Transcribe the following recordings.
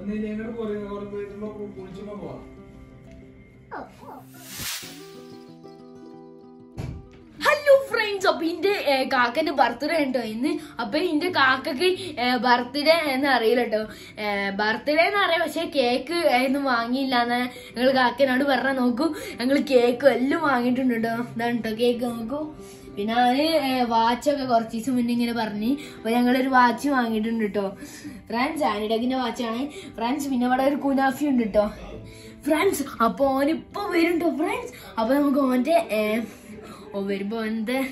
Hello friends, so in Kaka's birthday and in the Kaka birthday and a real birthday and a cake and Wangi Lana, Kaka and Varanoku, and cake, Lumangi to then to cake go. Pinane watch a gorchis winning in a barney, but I'm going to watch you on it in the friends, I need again a watch on friends, we never could have funded it. Friends, upon a parent of friends, upon going to over on the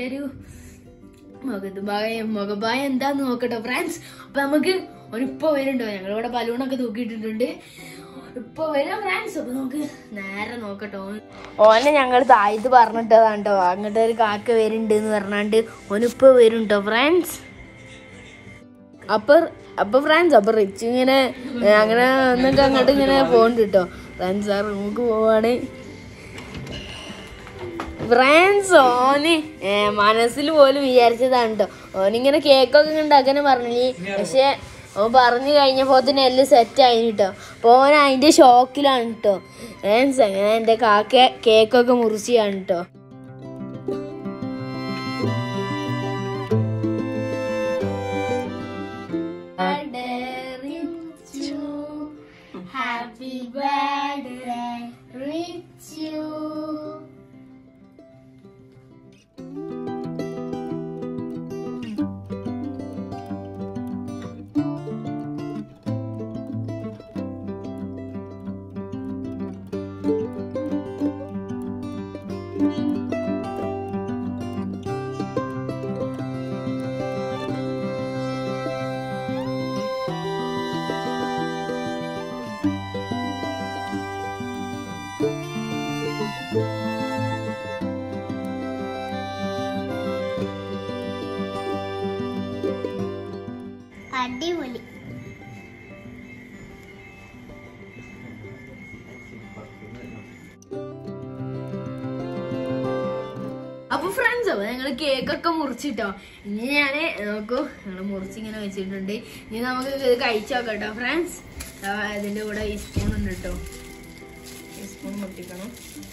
Mogabai and then look at friends. Pamaki or a parent or a balloon could get today. Friends, Nara no cut on. Only younger died the Barnata and Agner Kaka wearing dinner and one parent of friends. Upper friends, upper rich in a phone to friends are good. Friends, only Manasil will be here. Owning a cake and Dagan Barney. Oh, Barney, I never thought the Nelly set time. Pona, I did shock lanto. And the cake of Mursi anto. Happy birthday, rich you. അടിപൊളി. അപ്പൊ friends, അപ്പൊ ഞങ്ങള് കേക്കൊക്കെ മുറിച്ചിട്ടോ. ഇനി ഞാന് നോക്കൂ, ഞങ്ങള് മുറിച്ചിങ്ങനെ വെച്ചിട്ടുണ്ട്. ഇനി നമുക്ക് കഴിച്ചോക്കട്ടോ ഫ്രണ്ട്സ്. ഇതിന്റെ കൂടെ ഈ സ്പൂൺ ഉണ്ട് കേട്ടോ. ഈ സ്പൂൺ പൊട്ടിക്കണം.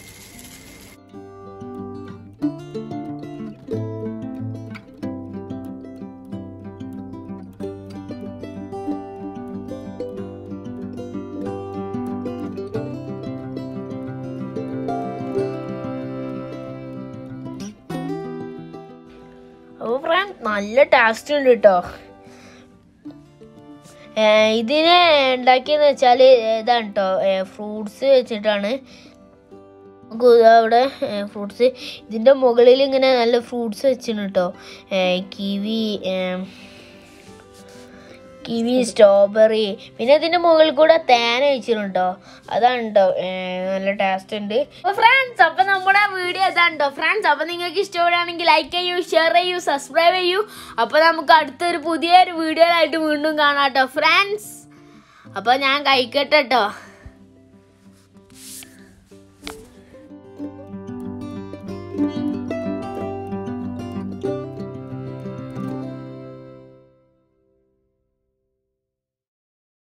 നല്ല ടേസ്റ്റ് ഉണ്ട് കേട്ടോ. ഇതിനെ ഉണ്ടാക്കിയെന്ന് വെച്ചാൽ ഇതാണ് കേട്ടോ, ഫ്രൂട്ട്സ് വെച്ചിട്ടാണ്. അവിടെ ഫ്രൂട്ട്സ് ഇതിൻ്റെ മുകളിൽ ഇങ്ങനെ നല്ല ഫ്രൂട്ട്സ് വെച്ചിട്ടുണ്ട് കേട്ടോ. കിവി, സ്ട്രോബെറി, പിന്നെ ഇതിന്റെ മുകളിൽ കൂടെ തേന വെച്ചിട്ടുണ്ടോ. അതാണ് കേട്ടോ, നല്ല ടേസ്റ്റ് ഉണ്ട്. അപ്പൊ ഫ്രണ്ട്സ്, അപ്പൊ നമ്മുടെ വീഡിയോ ഇതാണ് കേട്ടോ ഫ്രണ്ട്സ്. അപ്പൊ നിങ്ങൾക്ക് ഇഷ്ടപ്പെടുകയാണെങ്കിൽ ലൈക്ക് ചെയ്യൂ, ഷെയർ ചെയ്യൂ, സബ്സ്ക്രൈബ് ചെയ്യൂ. അപ്പൊ നമുക്ക് അടുത്തൊരു പുതിയൊരു വീഡിയോ ആയിട്ട് വീണ്ടും കാണാം കേട്ടോ ഫ്രണ്ട്സ്. അപ്പൊ ഞാൻ കഴിക്കട്ടെ കേട്ടോ.